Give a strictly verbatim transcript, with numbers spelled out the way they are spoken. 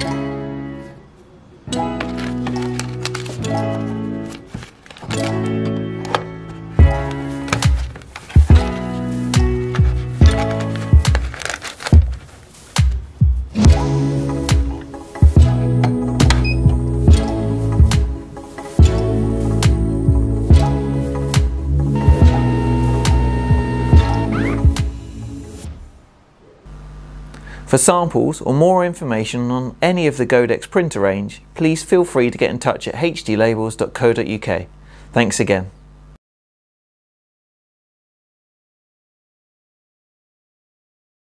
For samples or more information on any of the GoDEX printer range, please feel free to get in touch at h d labels dot co dot u k. Thanks again.